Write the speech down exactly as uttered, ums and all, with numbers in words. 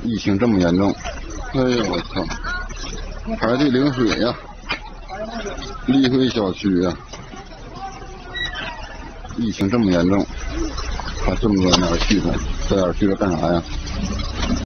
疫情这么严重，哎呦我操！排队领水呀、啊，立辉小区呀、啊，疫情这么严重，还这么多人哪儿去的？这哪儿去了干啥呀？